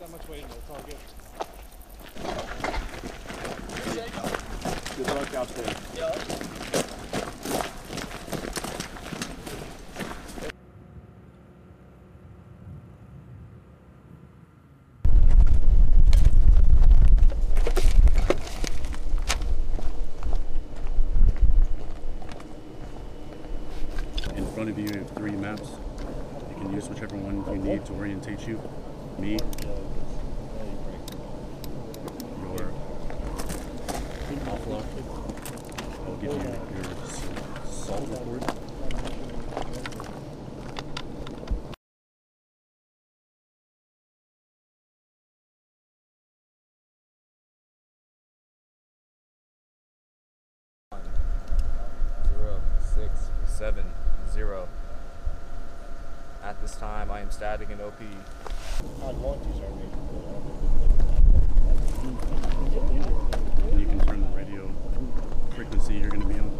that much weight in there. It's all good. Good luck out there. Yeah. In front of you, you have 3 maps. You can use whichever one you need to orientate you. Me, your offload. I'll give you your salt report. At this time, I am static in OP. And you can turn the radio frequency you're going to be on.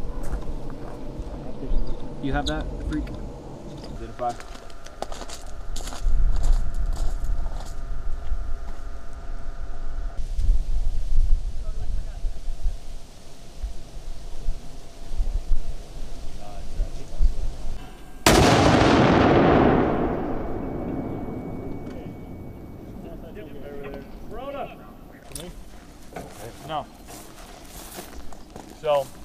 You have that, freak? Identify. No. So